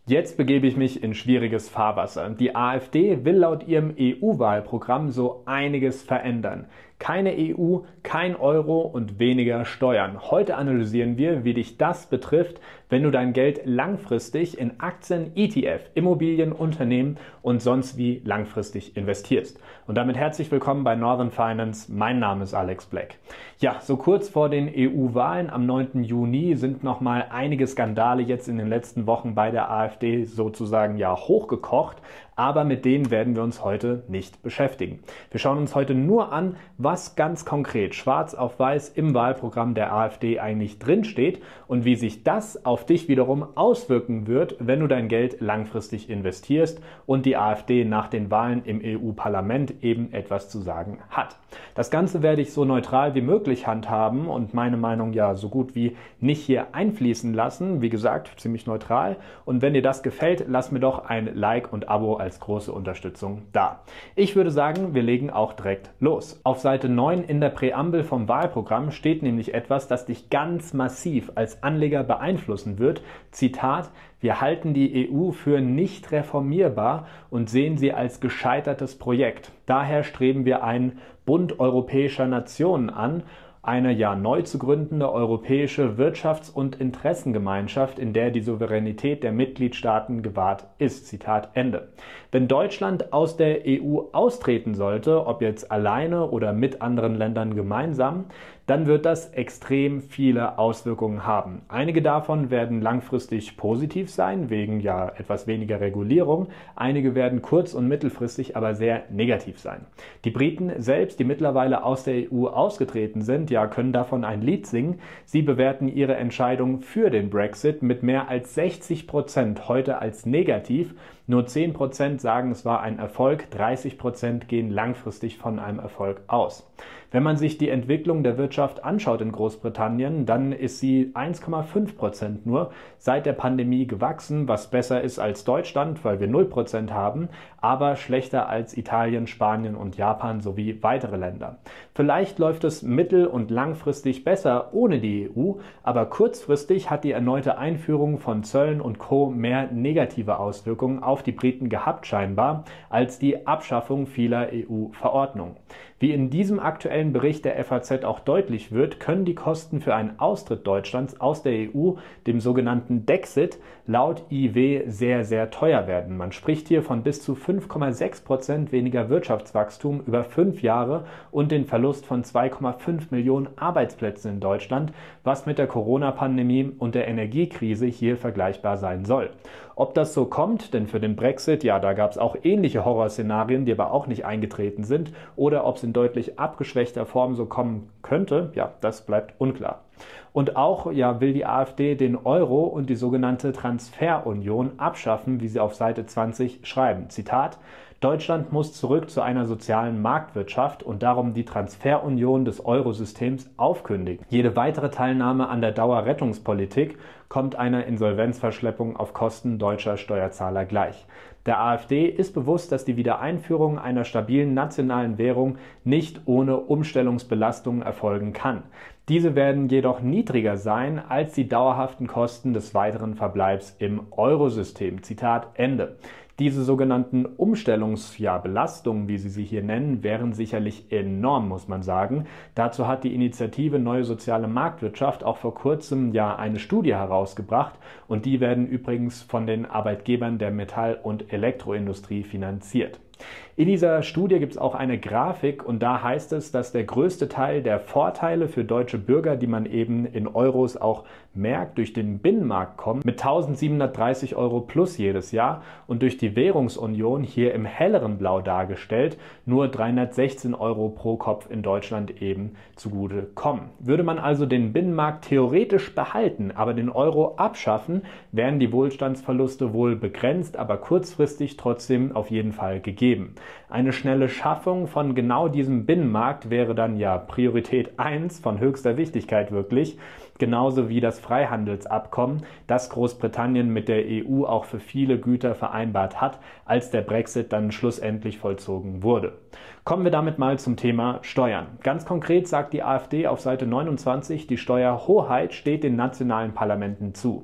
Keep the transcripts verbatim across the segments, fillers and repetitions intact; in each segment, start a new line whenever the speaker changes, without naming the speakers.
Jetzt begebe ich mich in schwieriges Fahrwasser. Die AfD will laut ihrem E U-Wahlprogramm so einiges verändern. Keine E U, kein Euro und weniger Steuern. Heute analysieren wir, wie dich das betrifft, wenn du dein Geld langfristig in Aktien, E T F, Immobilien, Unternehmen und sonst wie langfristig investierst. Und damit herzlich willkommen bei Northern Finance. Mein Name ist Alex Black. Ja, so kurz vor den E U-Wahlen am neunten Juni sind nochmal einige Skandale jetzt in den letzten Wochen bei der AfD sozusagen ja hochgekocht. Aber mit denen werden wir uns heute nicht beschäftigen. Wir schauen uns heute nur an, was ganz konkret schwarz auf weiß im Wahlprogramm der AfD eigentlich drinsteht und wie sich das auf dich wiederum auswirken wird, wenn du dein Geld langfristig investierst und die AfD nach den Wahlen im E U-Parlament eben etwas zu sagen hat. Das Ganze werde ich so neutral wie möglich handhaben und meine Meinung ja so gut wie nicht hier einfließen lassen. Wie gesagt, ziemlich neutral. Und wenn dir das gefällt, lass mir doch ein Like und Abo als große Unterstützung da. Ich würde sagen, wir legen auch direkt los. Auf Seite neun in der Präambel vom Wahlprogramm steht nämlich etwas, das dich ganz massiv als Anleger beeinflussen wird. Zitat: Wir halten die E U für nicht reformierbar und sehen sie als gescheitertes Projekt. Daher streben wir einen Bund europäischer Nationen an, eine ja neu zu gründende europäische Wirtschafts- und Interessengemeinschaft, in der die Souveränität der Mitgliedstaaten gewahrt ist. Zitat Ende. Wenn Deutschland aus der E U austreten sollte, ob jetzt alleine oder mit anderen Ländern gemeinsam, dann wird das extrem viele Auswirkungen haben. Einige davon werden langfristig positiv sein, wegen ja etwas weniger Regulierung. Einige werden kurz- und mittelfristig aber sehr negativ sein. Die Briten selbst, die mittlerweile aus der E U ausgetreten sind, ja, können davon ein Lied singen. Sie bewerten ihre Entscheidung für den Brexit mit mehr als sechzig Prozent heute als negativ. Nur zehn Prozent sagen, es war ein Erfolg, dreißig Prozent gehen langfristig von einem Erfolg aus. Wenn man sich die Entwicklung der Wirtschaft anschaut in Großbritannien, dann ist sie eins Komma fünf Prozent nur seit der Pandemie gewachsen, was besser ist als Deutschland, weil wir null Prozent haben, aber schlechter als Italien, Spanien und Japan sowie weitere Länder. Vielleicht läuft es mittel- und langfristig besser ohne die E U, aber kurzfristig hat die erneute Einführung von Zöllen und Co. mehr negative Auswirkungen auf die Briten gehabt scheinbar, als die Abschaffung vieler E U-Verordnungen. Wie in diesem aktuellen Bericht der F A Z auch deutlich wird, können die Kosten für einen Austritt Deutschlands aus der E U, dem sogenannten Dexit, laut I W sehr, sehr teuer werden. Man spricht hier von bis zu fünf Komma sechs Prozent weniger Wirtschaftswachstum über fünf Jahre und den Verlust von zwei Komma fünf Millionen Arbeitsplätzen in Deutschland, was mit der Corona-Pandemie und der Energiekrise hier vergleichbar sein soll. Ob das so kommt, denn für den Brexit, ja, da gab es auch ähnliche Horrorszenarien, die aber auch nicht eingetreten sind, oder ob es in deutlich abgeschwächter Form so kommen könnte, ja, das bleibt unklar. Und auch ja, will die AfD den Euro und die sogenannte Transferunion abschaffen, wie sie auf Seite zwanzig schreiben. Zitat: Deutschland muss zurück zu einer sozialen Marktwirtschaft und darum die Transferunion des Eurosystems aufkündigen. Jede weitere Teilnahme an der Dauerrettungspolitik kommt einer Insolvenzverschleppung auf Kosten deutscher Steuerzahler gleich. Der AfD ist bewusst, dass die Wiedereinführung einer stabilen nationalen Währung nicht ohne Umstellungsbelastungen erfolgen kann. Diese werden jedoch niedriger sein als die dauerhaften Kosten des weiteren Verbleibs im Eurosystem. Zitat Ende. Diese sogenannten Umstellungsbelastungen, wie sie sie hier nennen, wären sicherlich enorm, muss man sagen. Dazu hat die Initiative Neue Soziale Marktwirtschaft auch vor kurzem ja eine Studie herausgebracht und die werden übrigens von den Arbeitgebern der Metall- und Elektroindustrie finanziert. In dieser Studie gibt es auch eine Grafik und da heißt es, dass der größte Teil der Vorteile für deutsche Bürger, die man eben in Euros auch merkt, durch den Binnenmarkt kommen, mit eintausendsiebenhundertdreißig Euro plus jedes Jahr und durch die Währungsunion, hier im helleren Blau dargestellt, nur dreihundertsechzehn Euro pro Kopf in Deutschland eben zugute kommen. Würde man also den Binnenmarkt theoretisch behalten, aber den Euro abschaffen, wären die Wohlstandsverluste wohl begrenzt, aber kurzfristig trotzdem auf jeden Fall gegeben. Eine schnelle Schaffung von genau diesem Binnenmarkt wäre dann ja Priorität eins von höchster Wichtigkeit wirklich, genauso wie das Freihandelsabkommen, das Großbritannien mit der E U auch für viele Güter vereinbart hat, als der Brexit dann schlussendlich vollzogen wurde. Kommen wir damit mal zum Thema Steuern. Ganz konkret sagt die AfD auf Seite neunundzwanzig, die Steuerhoheit steht den nationalen Parlamenten zu.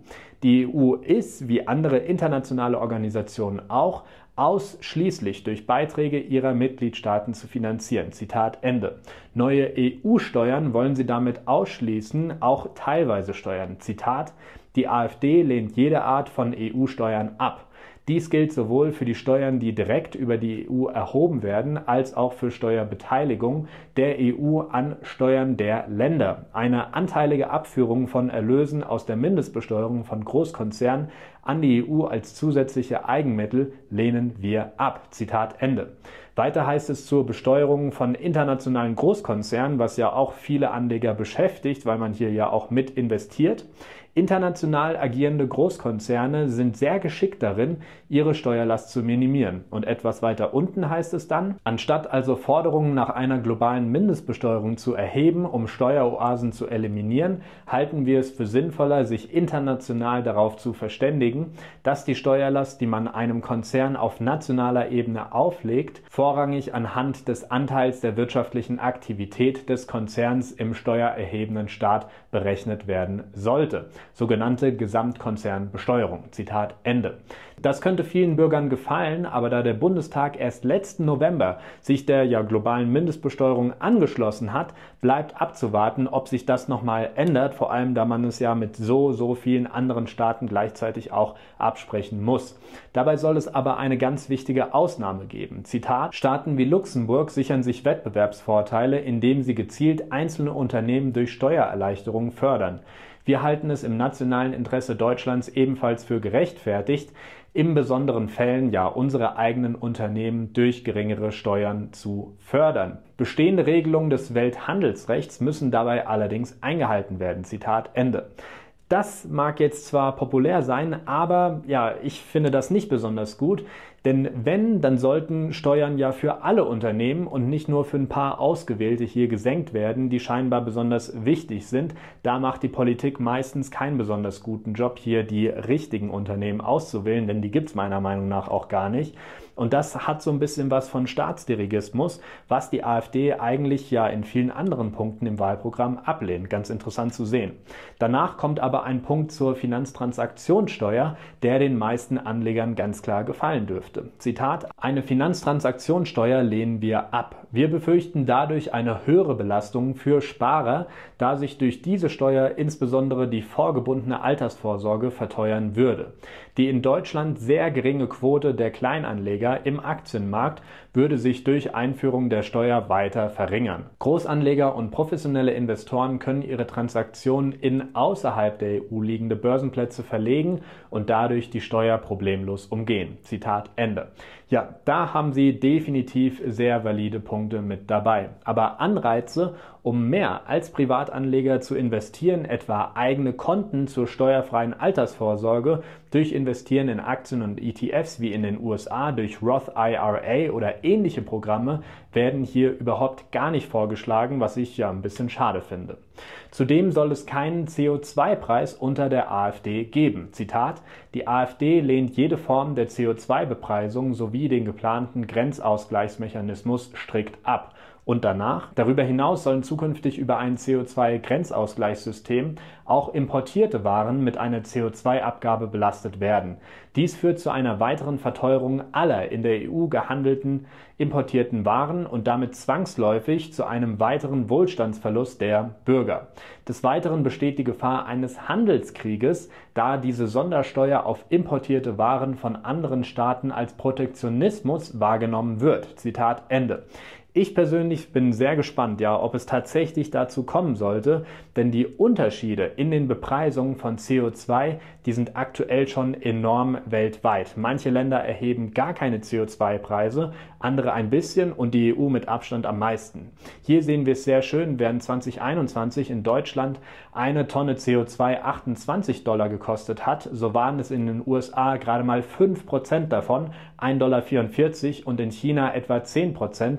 Die E U ist, wie andere internationale Organisationen auch, ausschließlich durch Beiträge ihrer Mitgliedstaaten zu finanzieren. Zitat Ende. Neue E U-Steuern wollen sie damit ausschließen, auch teilweise Steuern. Zitat: Die AfD lehnt jede Art von E U-Steuern ab. Dies gilt sowohl für die Steuern, die direkt über die E U erhoben werden, als auch für Steuerbeteiligung der E U an Steuern der Länder. Eine anteilige Abführung von Erlösen aus der Mindestbesteuerung von Großkonzernen an die E U als zusätzliche Eigenmittel lehnen wir ab. Zitat Ende. Weiter heißt es zur Besteuerung von internationalen Großkonzernen, was ja auch viele Anleger beschäftigt, weil man hier ja auch mit investiert. International agierende Großkonzerne sind sehr geschickt darin, ihre Steuerlast zu minimieren. Und etwas weiter unten heißt es dann: Anstatt also Forderungen nach einer globalen Mindestbesteuerung zu erheben, um Steueroasen zu eliminieren, halten wir es für sinnvoller, sich international darauf zu verständigen, dass die Steuerlast, die man einem Konzern auf nationaler Ebene auflegt, vorrangig anhand des Anteils der wirtschaftlichen Aktivität des Konzerns im steuererhebenden Staat berechnet werden sollte. Sogenannte Gesamtkonzernbesteuerung. Zitat Ende. Das könnte vielen Bürgern gefallen, aber da der Bundestag erst letzten November sich der ja globalen Mindestbesteuerung angeschlossen hat, bleibt abzuwarten, ob sich das nochmal ändert, vor allem da man es ja mit so, so vielen anderen Staaten gleichzeitig auch absprechen muss. Dabei soll es aber eine ganz wichtige Ausnahme geben. Zitat: Staaten wie Luxemburg sichern sich Wettbewerbsvorteile, indem sie gezielt einzelne Unternehmen durch Steuererleichterungen fördern. Wir halten es im nationalen Interesse Deutschlands ebenfalls für gerechtfertigt, in besonderen Fällen ja unsere eigenen Unternehmen durch geringere Steuern zu fördern. Bestehende Regelungen des Welthandelsrechts müssen dabei allerdings eingehalten werden. Zitat Ende. Das mag jetzt zwar populär sein, aber ja, ich finde das nicht besonders gut, denn wenn, dann sollten Steuern ja für alle Unternehmen und nicht nur für ein paar Ausgewählte hier gesenkt werden, die scheinbar besonders wichtig sind. Da macht die Politik meistens keinen besonders guten Job, hier die richtigen Unternehmen auszuwählen, denn die gibt es meiner Meinung nach auch gar nicht. Und das hat so ein bisschen was von Staatsdirigismus, was die AfD eigentlich ja in vielen anderen Punkten im Wahlprogramm ablehnt. Ganz interessant zu sehen. Danach kommt aber ein Punkt zur Finanztransaktionssteuer, der den meisten Anlegern ganz klar gefallen dürfte. Zitat: Eine Finanztransaktionssteuer lehnen wir ab. Wir befürchten dadurch eine höhere Belastung für Sparer, da sich durch diese Steuer insbesondere die vorgebundene Altersvorsorge verteuern würde. Die in Deutschland sehr geringe Quote der Kleinanleger im Aktienmarkt würde sich durch Einführung der Steuer weiter verringern. Großanleger und professionelle Investoren können ihre Transaktionen in außerhalb der E U liegende Börsenplätze verlegen und dadurch die Steuer problemlos umgehen. Zitat Ende. Ja, da haben Sie definitiv sehr valide Punkte mit dabei. Aber Anreize, um mehr als Privatanleger zu investieren, etwa eigene Konten zur steuerfreien Altersvorsorge durch Investieren in Aktien und E T Fs wie in den U S A durch Roth I R A oder ähnliche Programme, werden hier überhaupt gar nicht vorgeschlagen, was ich ja ein bisschen schade finde. Zudem soll es keinen C O zwei Preis unter der AfD geben. Zitat: Die AfD lehnt jede Form der C O zwei Bepreisung sowie den geplanten Grenzausgleichsmechanismus strikt ab. Und danach, darüber hinaus sollen zukünftig über ein C O zwei Grenzausgleichssystem auch importierte Waren mit einer C O zwei Abgabe belastet werden. Dies führt zu einer weiteren Verteuerung aller in der E U gehandelten importierten Waren und damit zwangsläufig zu einem weiteren Wohlstandsverlust der Bürger. Des Weiteren besteht die Gefahr eines Handelskrieges, da diese Sondersteuer auf importierte Waren von anderen Staaten als Protektionismus wahrgenommen wird. Zitat Ende. Ich persönlich bin sehr gespannt, ja, ob es tatsächlich dazu kommen sollte, denn die Unterschiede in den Bepreisungen von C O zwei, die sind aktuell schon enorm weltweit. Manche Länder erheben gar keine C O zwei Preise, andere ein bisschen und die E U mit Abstand am meisten. Hier sehen wir es sehr schön, während zwanzig einundzwanzig in Deutschland eine Tonne C O zwei achtundzwanzig Dollar gekostet hat, so waren es in den U S A gerade mal fünf Prozent davon, ein Komma vierundvierzig Dollar und in China etwa zehn Prozent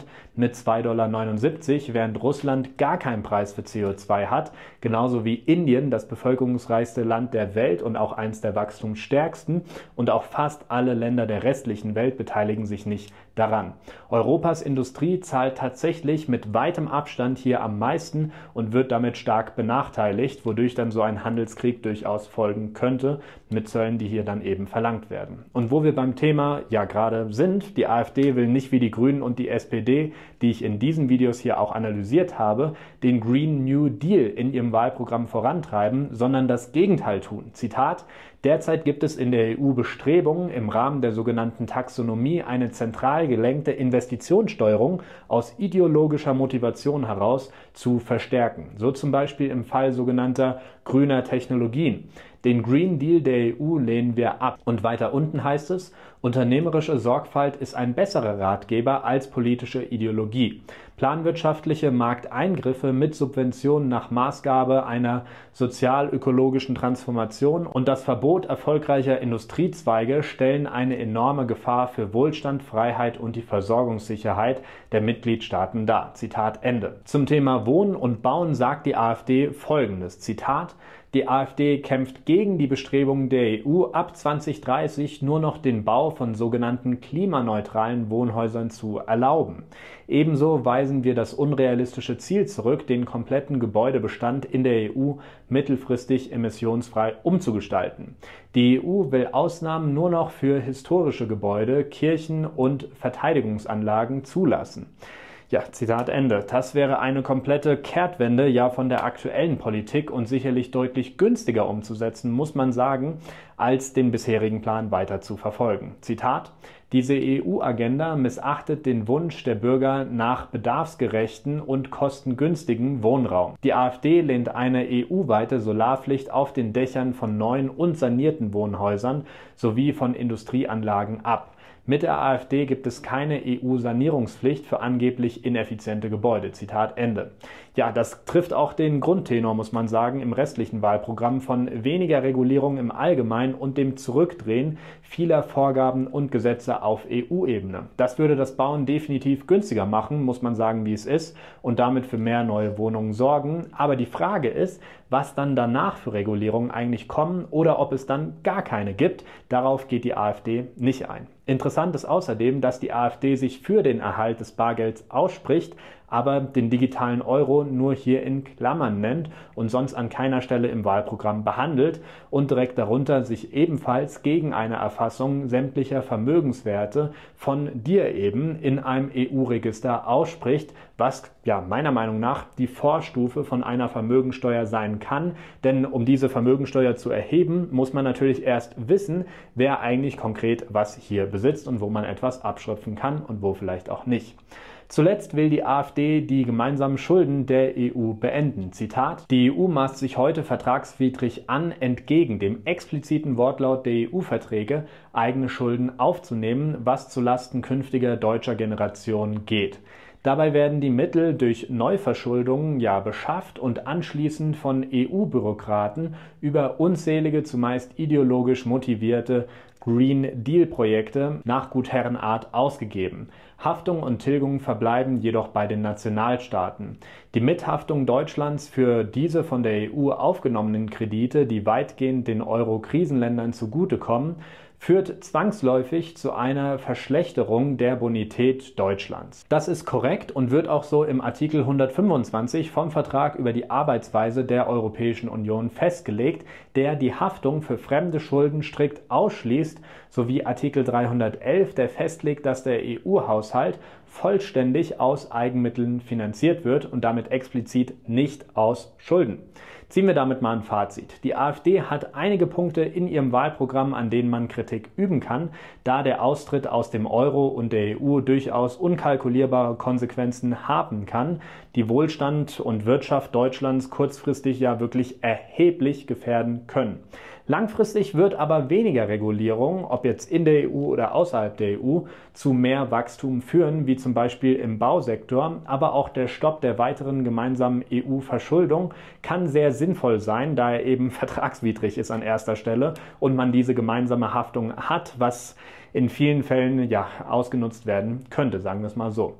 mit zwei Komma neunundsiebzig Dollar, während Russland gar keinen Preis für C O zwei hat, genauso wie Indien, das bevölkerungsreichste Land der Welt und auch eins der wachstumsstärksten, und auch fast alle Länder der restlichen Welt beteiligen sich nicht daran. Europas Industrie zahlt tatsächlich mit weitem Abstand hier am meisten und wird damit stark benachteiligt, wodurch dann so ein Handelskrieg durchaus folgen könnte, mit Zöllen, die hier dann eben verlangt werden. Und wo wir beim Thema ja gerade sind, die AfD will nicht wie die Grünen und die S P D, die ich in diesen Videos hier auch analysiert habe, den Green New Deal in ihrem Wahlprogramm vorantreiben, sondern das Gegenteil tun. Zitat: Derzeit gibt es in der E U Bestrebungen, im Rahmen der sogenannten Taxonomie eine zentral gelenkte Investitionssteuerung aus ideologischer Motivation heraus zu verstärken. So zum Beispiel im Fall sogenannter grüner Technologien. Den Green Deal der E U lehnen wir ab. Und weiter unten heißt es: Unternehmerische Sorgfalt ist ein besserer Ratgeber als politische Ideologie. Planwirtschaftliche Markteingriffe mit Subventionen nach Maßgabe einer sozial-ökologischen Transformation und das Verbot erfolgreicher Industriezweige stellen eine enorme Gefahr für Wohlstand, Freiheit und die Versorgungssicherheit der Mitgliedstaaten dar. Zitat Ende. Zum Thema Wohnen und Bauen sagt die AfD Folgendes. Zitat: Die AfD kämpft gegen die Bestrebungen der E U, ab zwanzig dreißig nur noch den Bau von sogenannten klimaneutralen Wohnhäusern zu erlauben. Ebenso weisen wir das unrealistische Ziel zurück, den kompletten Gebäudebestand in der E U mittelfristig emissionsfrei umzugestalten. Die E U will Ausnahmen nur noch für historische Gebäude, Kirchen und Verteidigungsanlagen zulassen. Ja, Zitat Ende. Das wäre eine komplette Kehrtwende ja von der aktuellen Politik und sicherlich deutlich günstiger umzusetzen, muss man sagen, als den bisherigen Plan weiter zu verfolgen. Zitat: Diese E U-Agenda missachtet den Wunsch der Bürger nach bedarfsgerechten und kostengünstigen Wohnraum. Die AfD lehnt eine E U-weite Solarpflicht auf den Dächern von neuen und sanierten Wohnhäusern sowie von Industrieanlagen ab. Mit der AfD gibt es keine E U-Sanierungspflicht für angeblich ineffiziente Gebäude. Zitat Ende. Ja, das trifft auch den Grundtenor, muss man sagen, im restlichen Wahlprogramm von weniger Regulierung im Allgemeinen und dem Zurückdrehen vieler Vorgaben und Gesetze auf E U-Ebene. Das würde das Bauen definitiv günstiger machen, muss man sagen, wie es ist, und damit für mehr neue Wohnungen sorgen. Aber die Frage ist, was dann danach für Regulierungen eigentlich kommen oder ob es dann gar keine gibt. Darauf geht die AfD nicht ein. Interessant ist außerdem, dass die AfD sich für den Erhalt des Bargelds ausspricht, aber den digitalen Euro nur hier in Klammern nennt und sonst an keiner Stelle im Wahlprogramm behandelt und direkt darunter sich ebenfalls gegen eine Erfassung sämtlicher Vermögenswerte von dir eben in einem E U-Register ausspricht, was ja meiner Meinung nach die Vorstufe von einer Vermögensteuer sein kann, denn um diese Vermögensteuer zu erheben, muss man natürlich erst wissen, wer eigentlich konkret was hier besitzt und wo man etwas abschöpfen kann und wo vielleicht auch nicht. Zuletzt will die AfD die gemeinsamen Schulden der E U beenden. Zitat: Die E U maßt sich heute vertragswidrig an, entgegen dem expliziten Wortlaut der E U-Verträge eigene Schulden aufzunehmen, was zulasten künftiger deutscher Generationen geht. Dabei werden die Mittel durch Neuverschuldungen ja beschafft und anschließend von E U-Bürokraten über unzählige, zumeist ideologisch motivierte Green Deal-Projekte nach Gutherrenart ausgegeben. Haftung und Tilgung verbleiben jedoch bei den Nationalstaaten. Die Mithaftung Deutschlands für diese von der E U aufgenommenen Kredite, die weitgehend den Euro-Krisenländern zugutekommen, führt zwangsläufig zu einer Verschlechterung der Bonität Deutschlands. Das ist korrekt und wird auch so im Artikel hundertfünfundzwanzig vom Vertrag über die Arbeitsweise der Europäischen Union festgelegt, der die Haftung für fremde Schulden strikt ausschließt, sowie Artikel dreihundertelf, der festlegt, dass der E U-Haushalt vollständig aus Eigenmitteln finanziert wird und damit explizit nicht aus Schulden. Ziehen wir damit mal ein Fazit. Die AfD hat einige Punkte in ihrem Wahlprogramm, an denen man Kritik üben kann, da der Austritt aus dem Euro und der E U durchaus unkalkulierbare Konsequenzen haben kann, die Wohlstand und Wirtschaft Deutschlands kurzfristig ja wirklich erheblich gefährden können. Langfristig wird aber weniger Regulierung, ob jetzt in der E U oder außerhalb der E U, zu mehr Wachstum führen, wie zum Beispiel im Bausektor, aber auch der Stopp der weiteren gemeinsamen E U-Verschuldung kann sehr sinnvoll sein, da er eben vertragswidrig ist an erster Stelle und man diese gemeinsame Haftung hat, was in vielen Fällen ja ausgenutzt werden könnte, sagen wir es mal so.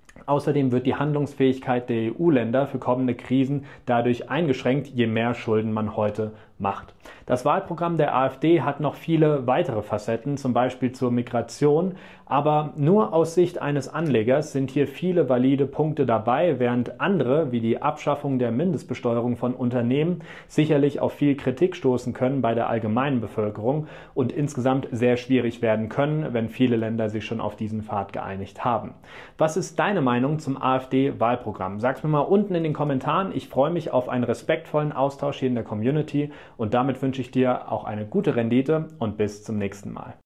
Außerdem wird die Handlungsfähigkeit der E U-Länder für kommende Krisen dadurch eingeschränkt, je mehr Schulden man heute macht. Das Wahlprogramm der AfD hat noch viele weitere Facetten, zum Beispiel zur Migration, aber nur aus Sicht eines Anlegers sind hier viele valide Punkte dabei, während andere, wie die Abschaffung der Mindestbesteuerung von Unternehmen, sicherlich auf viel Kritik stoßen können bei der allgemeinen Bevölkerung und insgesamt sehr schwierig werden können, wenn viele Länder sich schon auf diesen Pfad geeinigt haben. Was ist deine Meinung zum AfD-Wahlprogramm? Sag's mir mal unten in den Kommentaren. Ich freue mich auf einen respektvollen Austausch hier in der Community und damit wünsche ich dir auch eine gute Rendite und bis zum nächsten Mal.